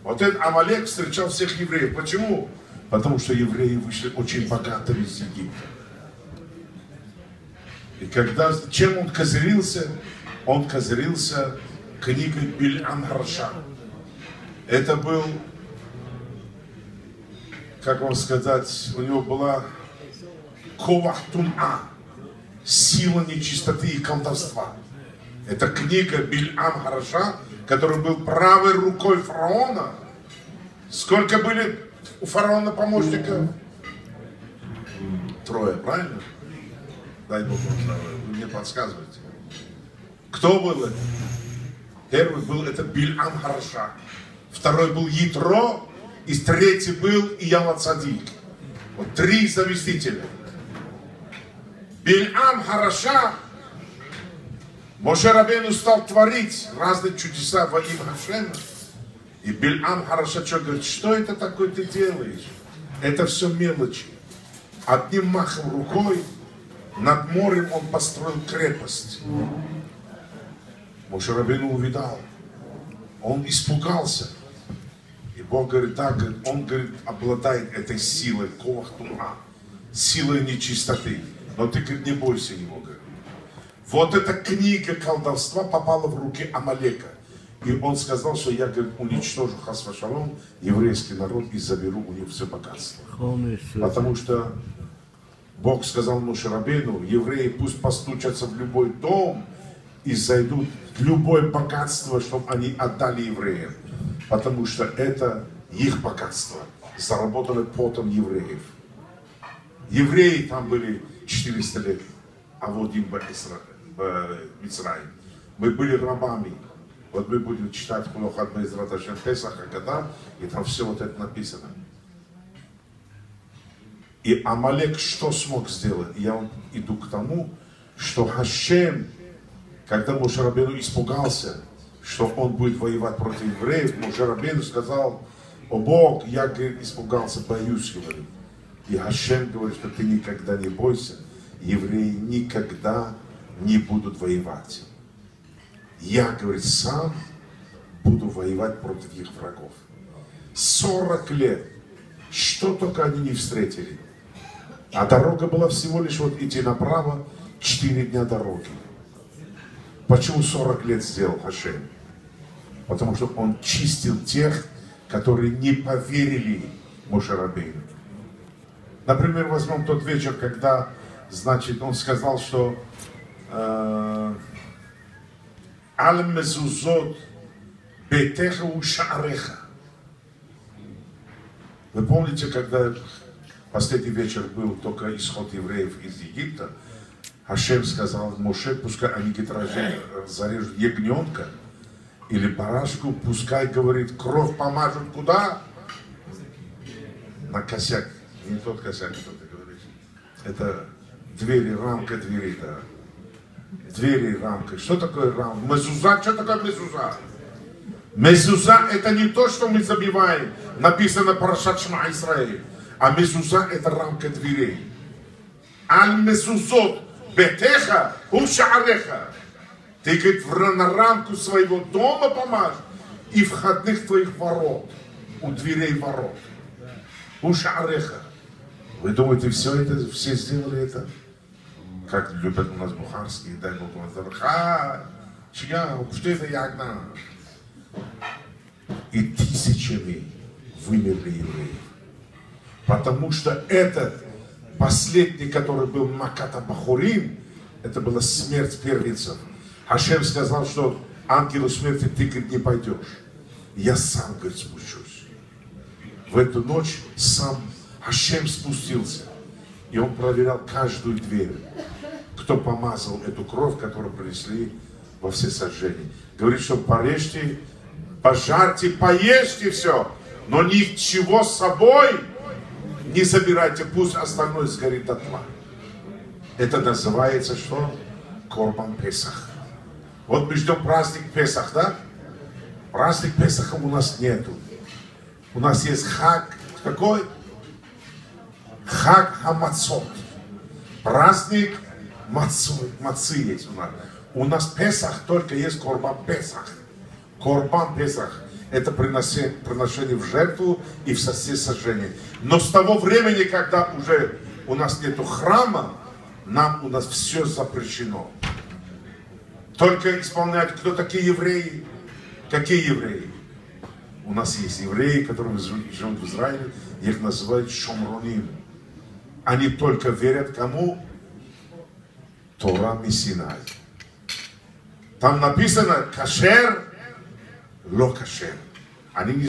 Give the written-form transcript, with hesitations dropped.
Вот этот Амалек встречал всех евреев. Почему? Потому что евреи вышли очень богатыми из Египта. И когда, чем он козырился? Он козырился книгой Бильам Хараша. Это был, как вам сказать, у него была Ковах Тума, сила нечистоты и колдовства. Это книга Бильам Хараша, который был правой рукой фараона. Сколько были у фараона помощников? 3, правильно? Дай Бог вам здоровья, вы мне подсказываете. Кто был это? Первый был это Бильам Хараша. Второй был Ятро. И третий был Иява Цадик. Вот 3 заместителя. Бильам Хараша. Моше Рабейну стал творить разные чудеса во имя Хашема. И Бильам Хараша говорит, что это такое ты делаешь? Это все мелочи. Одним махом рукой над морем он построил крепость. Моше Рабейну увидал. Он испугался. И Бог говорит, так, он, говорит, обладает этой силой, ковах тума, силой нечистоты. Но ты, говорит, не бойся его, говорит. Вот эта книга колдовства попала в руки Амалека. И он сказал, что я, говорит, уничтожу хас вашалом, еврейский народ, и заберу у них все богатство. Потому что Бог сказал Моше Рабейну, евреи пусть постучатся в любой дом и зайдут в любое богатство, чтобы они отдали евреям. Потому что это их богатство, заработанное потом евреев. Евреи там были 400 лет, а вот им Мицраим. Мы были рабами. Вот мы будем читать Хулохат Безрат Ашем Песах, Агада, и там все вот это написано. И Амалек что смог сделать? Я иду к тому, что Хашем, когда Моше Рабейну испугался, что он будет воевать против евреев, Моше Рабейну сказал, о Бог, я, говорит, испугался, боюсь, говорит. И Хашем говорит, что ты никогда не бойся, евреи никогда не будут воевать. Я, говорит, сам буду воевать против их врагов. 40 лет, что только они не встретили. А дорога была всего лишь вот идти направо, 4 дня дороги. Почему 40 лет сделал Хашем? Потому что он чистил тех, которые не поверили Моше Рабейну. Например, возьмем тот вечер, когда, значит, он сказал, что Аль-Мезузот бетеха у шаареха. Вы помните, когда последний вечер был только исход евреев из Египта, Хашем сказал Моше, пускай они зарежут ягненка или барашку, пускай, говорит, кровь помажут куда? На косяк. Не тот косяк, что ты говоришь. Это двери, рамка двери, да. Двери, рамка. Что такое рамка? Мезуза, что такое мезуза? Мезуза это не то, что мы забиваем. Написано Парашат Шма Исраэль. А мезуза это рамка дверей. Аль-Мезузот бетеха у шаареха. Ты, говорит, на рамку своего дома помажь и входных твоих ворот. У дверей ворот. У шаареха. Вы думаете, все сделали это? Как любят у нас бухарские, дай Бог вам здоровья. Что это ягна? И тысячами вымерли евреи. Потому что этот последний, который был Маката Бахурим, это была смерть первенцев. Хашем сказал, что ангелу смерти ты, говорит, не пойдешь. Я сам, говорит, спущусь. В эту ночь сам Хашем спустился. И он проверял каждую дверь, кто помазал эту кровь, которую принесли во всесожжение. Говорит, что порежьте, пожарьте, поешьте все, но ничего с собой не забирайте, пусть остальное сгорит дотла. Это называется что? Корбан Песах. Вот мы ждем праздник Песах, да? Праздник Песаха у нас нету. У нас есть хак. Какой? Хак Хамацот. Праздник мацы есть у нас. У нас Песах только есть Корбан Песах. Корбан Песах. это приношение в жертву и всесожжение. Но с того времени, когда уже у нас нету храма, у нас все запрещено. Только исполнять, кто такие евреи? Какие евреи? У нас есть евреи, которые живут в Израиле, их называют шомроним. Они только верят кому? Тора Мисинай. Там написано кашер, ло кашер. Они не